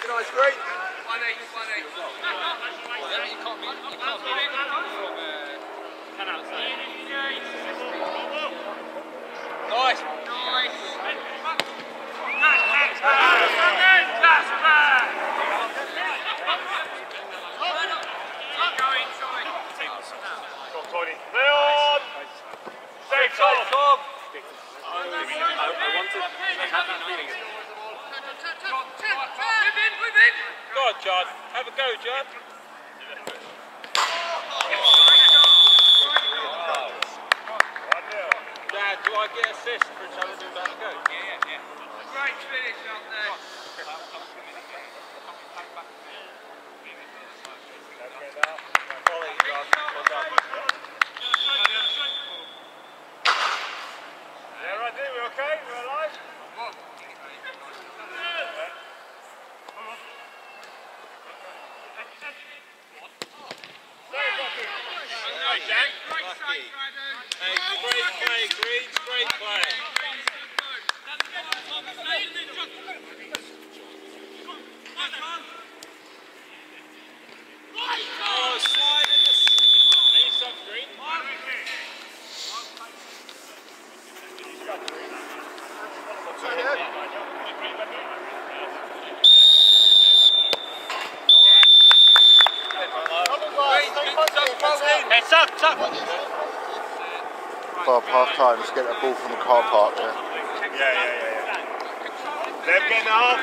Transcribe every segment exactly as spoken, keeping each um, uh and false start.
Nice, great. One eight, one eight. You can't be, you can't be from uh, ten outside. Nice. Nice. Leon! Stay Tom! Tom! I wanted I had that feeling. Go on, John. Have a go, John. Dad, do I get assist for telling him how to go? Yeah, yeah, yeah. Great finish up there. Yeah, right there, we're okay? We're alive? Hey, great play, Green, great play. Oh, slide in the... Any stuff, Green? Heads up, up. Club half time, just get a ball from the car park. Yeah, Yeah, yeah, yeah. yeah. They're getting off.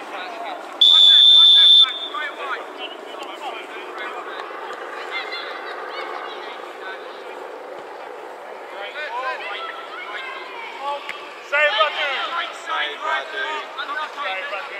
Save Batu! Save Batu! Save Batu!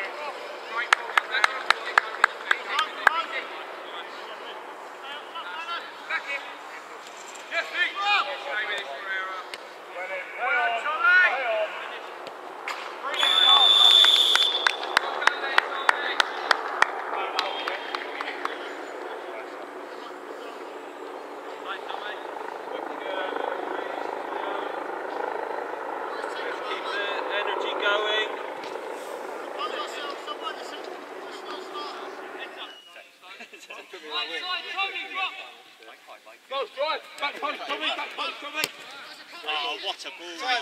Oh, what a ball. Right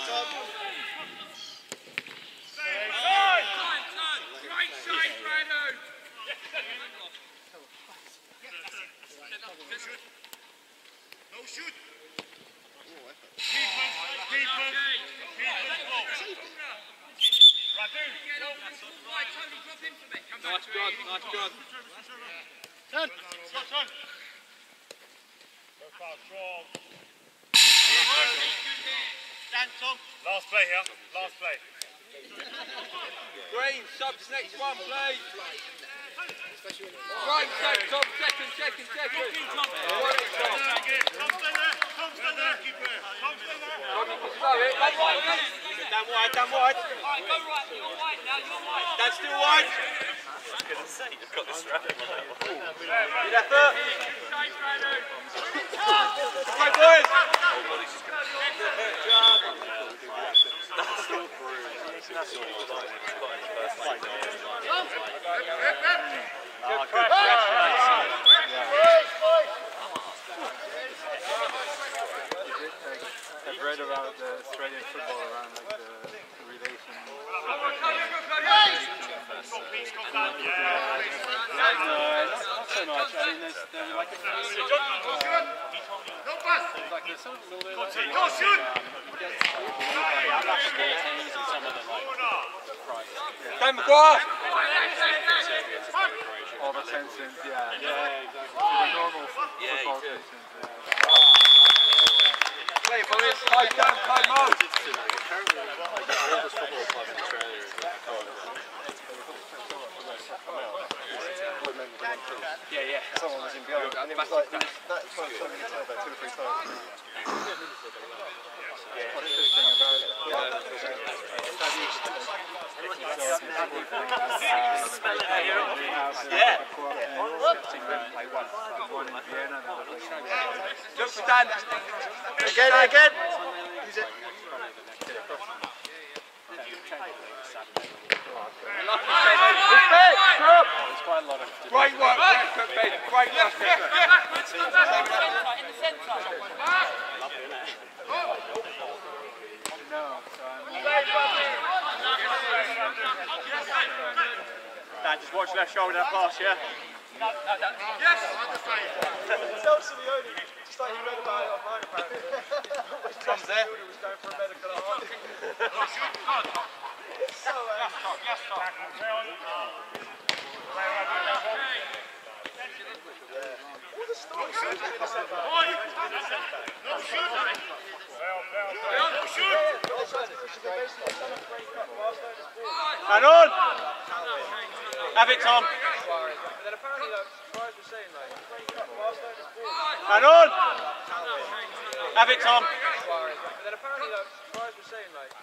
side, Brando. No shoot! Keepers, keepers, keepers, ball. Radu! Nice run, nice run. Turn! Stop, turn! Go fast, strong. Last play here, last play. Green, subs next one, please. Right, so Tom, second, second, second. Tom, stay there, Tom, stay there. Tom, stay there. Tom, you can slow it. Down wide, down wide. Alright, go right, you're wide now, you're wide. That's still wide. I was going to say, you've got the strap on that. Good effort. Go, boys. Good job. That's still bruised. That's all he was like. He's got his first fight. Good pressure. I've read about the Australian football around like the relation. Yeah. Not so much. I mean, there's, there's like a like there's some little bit like Go shoot! Dan McGuire. all the tensions, yeah. Yeah, exactly. The normal football tensions. Play boys, high down, high mode. Apparently, like the oldest football club in Australia is Yeah, yeah. Someone was in behind, and it was like, it was, that was something you could tell about two or three times. Yeah. What's interesting about it? Yeah. Just stand. Again, again. Use it. Respect. There's quite a lot of Great work, Ben. Great work, Ben. In the centre. Nah, just watch left shoulder that pass, yeah? Yes! Tell Simeone, just like you read about it online apparently. Tom's there. He was going for a medical at heart. So, all the stories in the centre. No shoot! Hang on! Have it, Tom. But then apparently, like, Suarez was saying, like, Hang on! Have it, Tom. Suarez, but then apparently, like, Suarez was saying, like,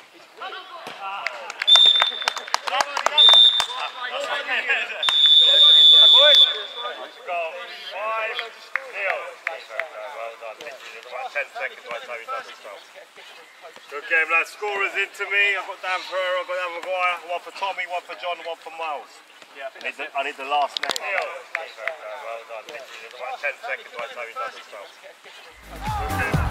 Go. Five nil. Well done. You've got about ten seconds by the time you've done this stuff. Good game, lads. Scorers into me. I've got Dan Ferrer, I've got Dan Maguire, one for Tommy, one for John, one for Miles. Yeah. I need the, I need the last name. Well done. You've got about ten seconds by the time you've done this stuff. Good game.